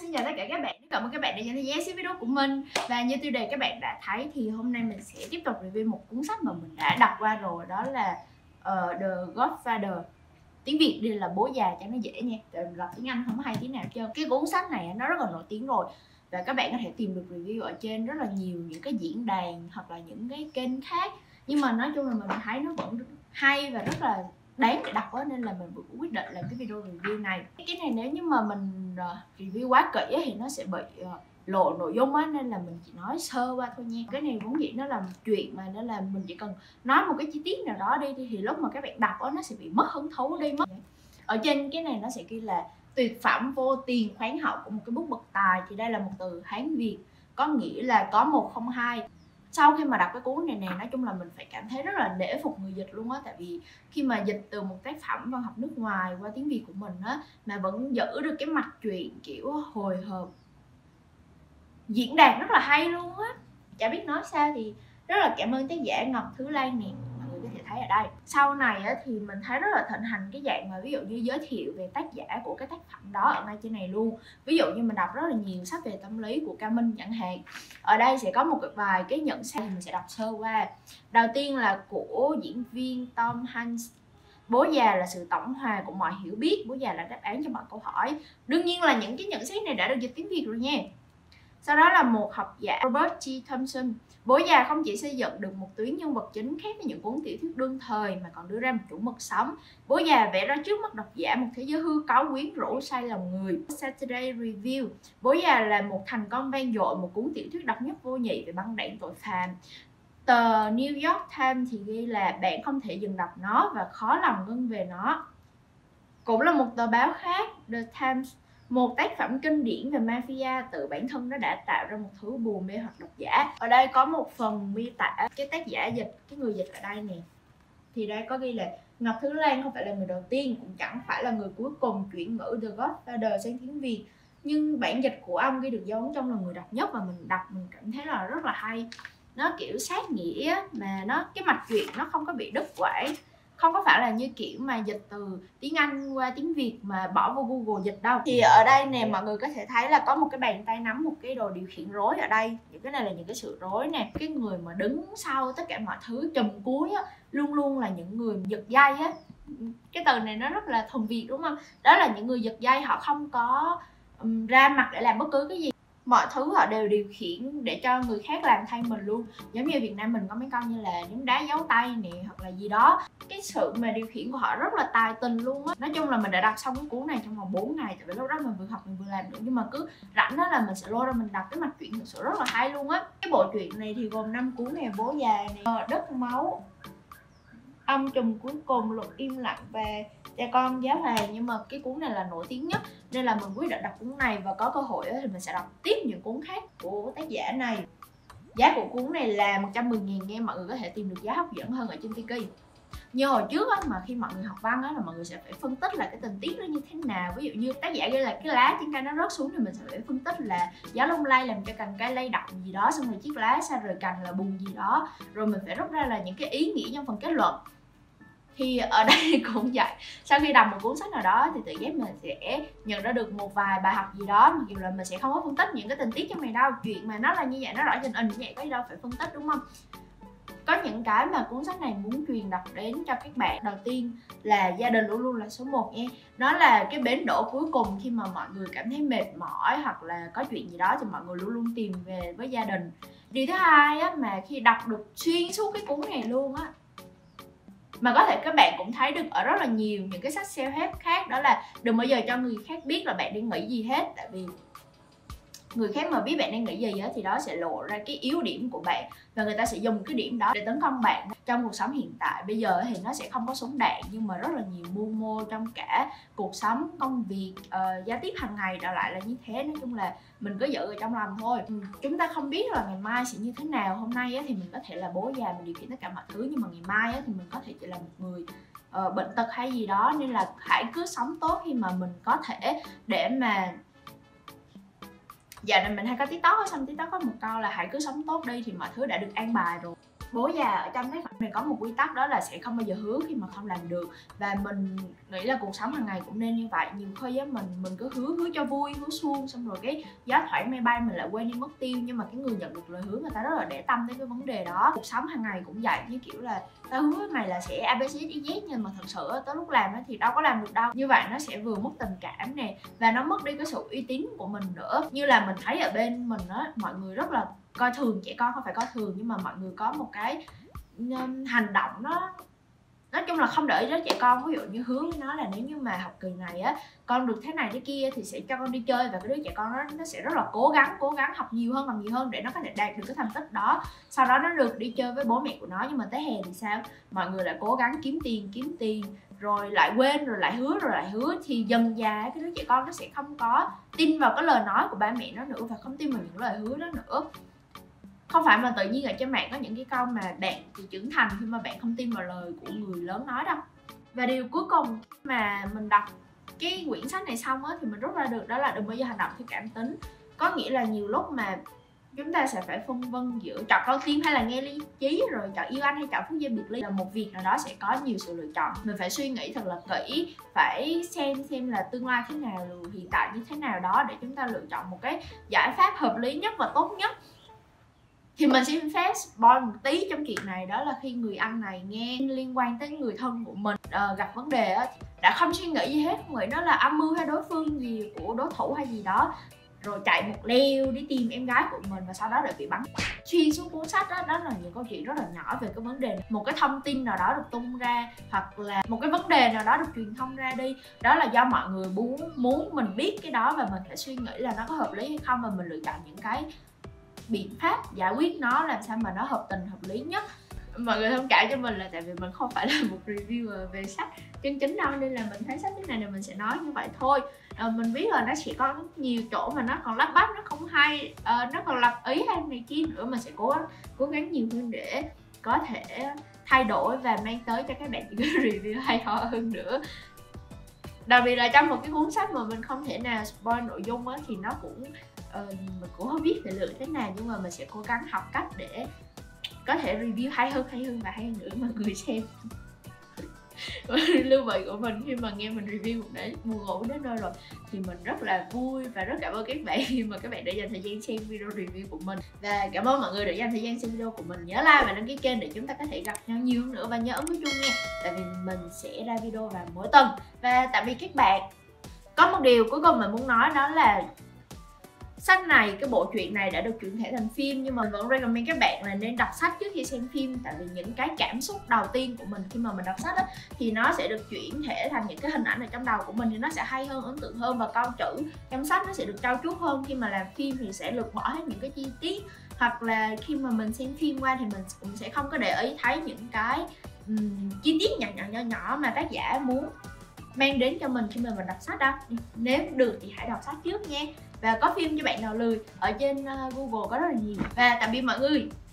xin chào tất cả các bạn. Cảm ơn các bạn đã dành thời gian xem video của mình. Và như tiêu đề các bạn đã thấy thì hôm nay mình sẽ tiếp tục review một cuốn sách mà mình đã đọc qua rồi. Đó là The Godfather. Tiếng Việt đi là Bố Già cho nó dễ nha. Tại mình đọc tiếng Anh không có hay tí nào hết trơn. Cái cuốn sách này nó rất là nổi tiếng rồi. Và các bạn có thể tìm được review ở trên rất là nhiều những cái diễn đàn hoặc là những cái kênh khác. Nhưng mà nói chung là mình thấy nó vẫn hay và rất là đáng để đọc đó, nên là mình vẫn quyết định làm cái video review này. Cái này nếu như mà mình review quá kỹ thì nó sẽ bị lộ nội dung á, nên là mình chỉ nói sơ qua thôi nha. Cái này vốn dĩ nó là một chuyện mà, nên là mình chỉ cần nói một cái chi tiết nào đó đi thì lúc mà các bạn đọc á nó sẽ bị mất hứng thú đi mất. Ở trên cái này nó sẽ ghi là tuyệt phẩm vô tiền khoáng hậu của một cái bút bậc tài, thì đây là một từ Hán Việt có nghĩa là có một không hai. Sau khi mà đọc cái cuốn này nè, nói chung là mình phải cảm thấy rất là nể phục người dịch luôn á. Tại vì khi mà dịch từ một tác phẩm văn học nước ngoài qua tiếng Việt của mình á, mà vẫn giữ được cái mạch truyện kiểu hồi hộp, diễn đạt rất là hay luôn á. Chả biết nói sao, thì rất là cảm ơn tác giả Ngọc Thứ Lan nè, mọi người có thể thấy ở đây. Sau này á, thì mình thấy rất là thịnh hành cái dạng mà ví dụ như giới thiệu về tác giả của cái tác phẩm đó ở ngay trên này luôn. Ví dụ như mình đọc rất là nhiều sách về tâm lý của Cao Minh chẳng hạn. Ở đây sẽ có một vài cái nhận xét thì mình sẽ đọc sơ qua. Đầu tiên là của diễn viên Tom Hanks. Bố già là sự tổng hòa của mọi hiểu biết, bố già là đáp án cho mọi câu hỏi. Đương nhiên là những cái nhận xét này đã được dịch tiếng Việt rồi nha. Sau đó là một học giả Robert T. Thompson. Bố già không chỉ xây dựng được một tuyến nhân vật chính khác với những cuốn tiểu thuyết đương thời mà còn đưa ra một chuẩn mực sống. Bố già vẽ ra trước mắt độc giả một thế giới hư cấu quyến rũ say lòng người. Saturday Review. Bố già là một thành công vang dội, một cuốn tiểu thuyết độc nhất vô nhị về băng đảng tội phạm. Tờ New York Times thì ghi là bạn không thể dừng đọc nó và khó lòng ngưng về nó. Cũng là một tờ báo khác, The Times, một tác phẩm kinh điển về mafia, tự bản thân nó đã tạo ra một thứ buồn mê hoặc độc giả. Ở đây có một phần miêu tả cái tác giả dịch, cái người dịch ở đây nè. Thì đây có ghi là Ngọc Thứ Lan không phải là người đầu tiên, cũng chẳng phải là người cuối cùng chuyển ngữ The Godfather sang tiếng Việt. Nhưng bản dịch của ông ghi được dấu ấn trong lòng người đọc nhất, và mình đọc mình cảm thấy là rất là hay. Nó kiểu sát nghĩa mà nó cái mạch truyện nó không có bị đứt quãng. Không có phải là như kiểu mà dịch từ tiếng Anh qua tiếng Việt mà bỏ vô Google dịch đâu. Thì ở đây nè mọi người có thể thấy là có một cái bàn tay nắm một cái đồ điều khiển rối ở đây. Những cái này là những cái sự rối nè. Cái người mà đứng sau tất cả mọi thứ trùm cuối á, luôn luôn là những người giật dây á. Cái từ này nó rất là thuần Việt đúng không? Đó là những người giật dây, họ không có ra mặt để làm bất cứ cái gì. Mọi thứ họ đều điều khiển để cho người khác làm thay mình luôn. Giống như Việt Nam mình có mấy câu như là nhúng đá giấu tay nè, hoặc là gì đó. Cái sự mà điều khiển của họ rất là tài tình luôn á. Nói chung là mình đã đọc xong cái cuốn này trong vòng 4 ngày. Tại vì lúc đó mình vừa học mình vừa làm nữa. Nhưng mà cứ rảnh đó là mình sẽ lôi ra mình đọc cái mạch truyện thực sự rất là hay luôn á. Cái bộ truyện này thì gồm 5 cuốn nè. Bố già nè, Đất máu, Ông trùm cuối cùng, Luật im lặng và Cha con giáo hoàng. Nhưng mà cái cuốn này là nổi tiếng nhất nên là mình quyết định đọc cuốn này, và có cơ hội thì mình sẽ đọc tiếp những cuốn khác của tác giả này. Giá của cuốn này là 110.000 nha, mọi người có thể tìm được giá hấp dẫn hơn ở trên Tiki. Như hồi trước á, mà khi mọi người học văn á, là mọi người sẽ phải phân tích là cái tình tiết nó như thế nào. Ví dụ như tác giả ghi là cái lá trên cây nó rớt xuống thì mình sẽ phải phân tích là gió lung lay làm cho cành cây lay động gì đó, xong rồi chiếc lá xa rời cành là bùn gì đó, rồi mình phải rút ra là những cái ý nghĩa trong phần kết luận. Thì ở đây cũng vậy, sau khi đọc một cuốn sách nào đó thì tự giác mình sẽ nhận ra được một vài bài học gì đó, mặc dù là mình sẽ không có phân tích những cái tình tiết trong này đâu. Chuyện mà nó là như vậy, nó rõ trình hình như vậy, có gì đâu phải phân tích đúng không? Có những cái mà cuốn sách này muốn truyền đạt đến cho các bạn. Đầu tiên là gia đình luôn luôn là số 1 nha. Nó là cái bến đỗ cuối cùng khi mà mọi người cảm thấy mệt mỏi hoặc là có chuyện gì đó thì mọi người luôn luôn tìm về với gia đình. Điều thứ hai á, mà khi đọc được xuyên suốt cái cuốn này luôn á, mà có thể các bạn cũng thấy được ở rất là nhiều những cái sách self-help khác, đó là đừng bao giờ cho người khác biết là bạn đang nghĩ gì hết. Tại vì người khác mà biết bạn đang nghĩ gì á, thì đó sẽ lộ ra cái yếu điểm của bạn, và người ta sẽ dùng cái điểm đó để tấn công bạn. Trong cuộc sống hiện tại bây giờ thì nó sẽ không có súng đạn, nhưng mà rất là nhiều mưu mô trong cả cuộc sống, công việc, giao tiếp hàng ngày trở lại là như thế. Nói chung là mình cứ giữ ở trong lòng thôi. Chúng ta không biết là ngày mai sẽ như thế nào. Hôm nay á, thì mình có thể là bố già, mình điều khiển tất cả mọi thứ, nhưng mà ngày mai á, thì mình có thể chỉ là một người bệnh tật hay gì đó. Nên là hãy cứ sống tốt khi mà mình có thể, để mà dạo này mình hay có TikTok á, xong TikTok có một câu là hãy cứ sống tốt đi thì mọi thứ đã được an bài rồi. Bố già ở trong tác phẩm này có một quy tắc, đó là sẽ không bao giờ hứa khi mà không làm được. Và mình nghĩ là cuộc sống hàng ngày cũng nên như vậy. Nhiều khi á mình cứ hứa cho vui, hứa suông, xong rồi cái gió thoảng mây bay mình lại quên đi mất tiêu. Nhưng mà cái người nhận được lời hứa người ta rất là để tâm đến cái vấn đề đó. Cuộc sống hàng ngày cũng vậy, như kiểu là tao hứa với mày là sẽ ABCDZ, nhưng mà thật sự tới lúc làm thì đâu có làm được đâu. Như vậy nó sẽ vừa mất tình cảm nè, và nó mất đi cái sự uy tín của mình nữa. Như là mình thấy ở bên mình á, mọi người rất là coi thường trẻ con, không phải coi thường nhưng mà mọi người có một cái hành động nó nói chung là không để ý đến trẻ con. Ví dụ như hứa với nó là nếu như mà học kỳ này á con được thế này thế kia thì sẽ cho con đi chơi, và cái đứa trẻ con nó sẽ rất là cố gắng học nhiều hơn, làm nhiều hơn để nó có thể đạt được cái thành tích đó, sau đó nó được đi chơi với bố mẹ của nó. Nhưng mà tới hè thì sao? Mọi người lại cố gắng kiếm tiền rồi lại quên, rồi lại hứa, thì dần dà cái đứa trẻ con nó sẽ không có tin vào cái lời nói của ba mẹ nó nữa, và không tin vào những lời hứa đó nữa. Không phải mà tự nhiên ở trên mạng có những cái câu mà bạn thì trưởng thành khi mà bạn không tin vào lời của người lớn nói đâu. Và điều cuối cùng mà mình đọc cái quyển sách này xong á thì mình rút ra được, đó là đừng bao giờ hành động theo cảm tính. Có nghĩa là nhiều lúc mà chúng ta sẽ phải phân vân giữa chọn con tim hay là nghe lý trí, rồi chọn yêu anh hay chọn phút giây biệt ly. Là một việc nào đó sẽ có nhiều sự lựa chọn, mình phải suy nghĩ thật là kỹ, phải xem là tương lai thế nào, rồi hiện tại như thế nào đó, để chúng ta lựa chọn một cái giải pháp hợp lý nhất và tốt nhất. Thì mình xin phép spoil một tí trong chuyện này, đó là khi người anh này nghe liên quan tới người thân của mình gặp vấn đề á, đã không suy nghĩ gì hết, không nghĩ nó là âm mưu hay đối phương gì của đối thủ hay gì đó, rồi chạy một leo đi tìm em gái của mình, và sau đó lại bị bắn. Xuyên suốt cuốn sách đó là những câu chuyện rất là nhỏ về cái vấn đề này. Một cái thông tin nào đó được tung ra, hoặc là một cái vấn đề nào đó được truyền thông ra đi, đó là do mọi người muốn mình biết cái đó, và mình phải suy nghĩ là nó có hợp lý hay không, và mình lựa chọn những cái biện pháp giải quyết nó làm sao mà nó hợp tình hợp lý nhất. Mọi người thông cảm cho mình là tại vì mình không phải là một reviewer về sách chân chính đâu, nên là mình thấy sách thế này thì mình sẽ nói như vậy thôi. Mình biết là nó sẽ có nhiều chỗ mà nó còn lắp bắp, nó không hay, nó còn lập ý hay này kia nữa. Mình sẽ cố gắng nhiều hơn để có thể thay đổi và mang tới cho các bạn những cái review hay ho hơn nữa. Đặc biệt là trong một cái cuốn sách mà mình không thể nào spoil nội dung á, thì nó cũng mình cũng không biết phải lựa thế nào, nhưng mà mình sẽ cố gắng học cách để có thể review hay hơn và hay hơn nữa mọi người xem. Lưu vị của mình khi mà nghe mình review để buồn ngủ đến nơi rồi thì mình rất là vui, và rất cảm ơn các bạn khi mà các bạn đã dành thời gian xem video review của mình. Và cảm ơn mọi người đã dành thời gian xem video của mình. Nhớ like và đăng ký kênh để chúng ta có thể gặp nhau nhiều hơn nữa, và nhớ ấn cái chuông nha, tại vì mình sẽ ra video vào mỗi tuần. Và tạm biệt các bạn. Có một điều cuối cùng mình muốn nói, đó là sách này, cái bộ truyện này đã được chuyển thể thành phim, nhưng mà mình vẫn recommend các bạn là nên đọc sách trước khi xem phim. Tại vì những cái cảm xúc đầu tiên của mình khi mà mình đọc sách á, thì nó sẽ được chuyển thể thành những cái hình ảnh ở trong đầu của mình, thì nó sẽ hay hơn, ấn tượng hơn, và câu chữ trong sách nó sẽ được trau chuốt hơn. Khi mà làm phim thì sẽ lược bỏ hết những cái chi tiết, hoặc là khi mà mình xem phim qua thì mình cũng sẽ không có để ý thấy những cái chi tiết nhỏ mà tác giả muốn mang đến cho mình khi mà mình đọc sách đâu. Nếu được thì hãy đọc sách trước nha. Và có phim cho bạn nào lười, ở trên Google có rất là nhiều. Và tạm biệt mọi người.